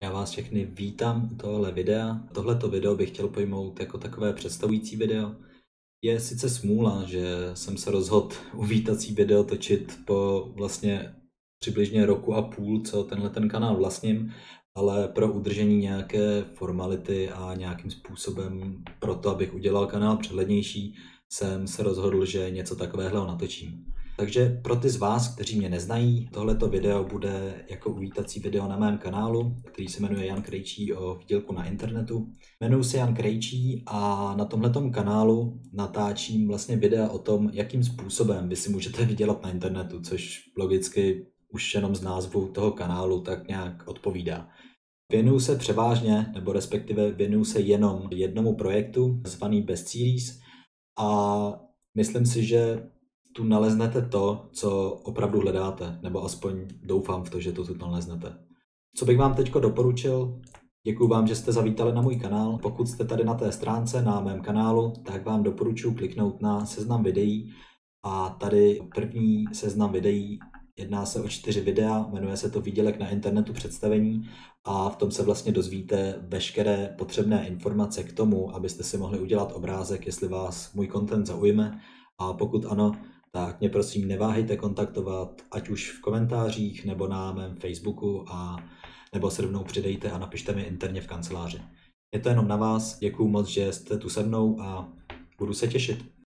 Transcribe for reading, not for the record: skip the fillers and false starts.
Já vás všechny vítám u tohohle videa. Tohleto video bych chtěl pojmout jako takové představující video. Je sice smůla, že jsem se rozhodl uvítací video točit po vlastně přibližně roku a půl, co ten kanál vlastním, ale pro udržení nějaké formality a nějakým způsobem pro to, abych udělal kanál přehlednější, jsem se rozhodl, že něco takového natočím. Takže pro ty z vás, kteří mě neznají, tohleto video bude jako uvítací video na mém kanálu, který se jmenuje Jan Krejčí o výdělku na internetu. Jmenuji se Jan Krejčí a na tomhletom kanálu natáčím vlastně videa o tom, jakým způsobem vy si můžete vydělat na internetu, což logicky už jenom z názvu toho kanálu tak nějak odpovídá. Věnuju se převážně, nebo respektive věnuju se jenom jednomu projektu zvaný Best Series a myslím si, že tu naleznete to, co opravdu hledáte, nebo aspoň doufám v to, že to tu naleznete. Co bych vám teďko doporučil? Děkuju vám, že jste zavítali na můj kanál. Pokud jste tady na té stránce na mém kanálu, tak vám doporučuji kliknout na seznam videí a tady první seznam videí. Jedná se o 4 videa, jmenuje se to Výdělek na internetu představení a v tom se vlastně dozvíte veškeré potřebné informace k tomu, abyste si mohli udělat obrázek, jestli vás můj content zaujme, a pokud ano, tak mě prosím neváhejte kontaktovat, ať už v komentářích nebo na mém Facebooku, nebo se rovnou přidejte a napište mi interně v kanceláři. Je to jenom na vás, děkuju moc, že jste tu se mnou a budu se těšit.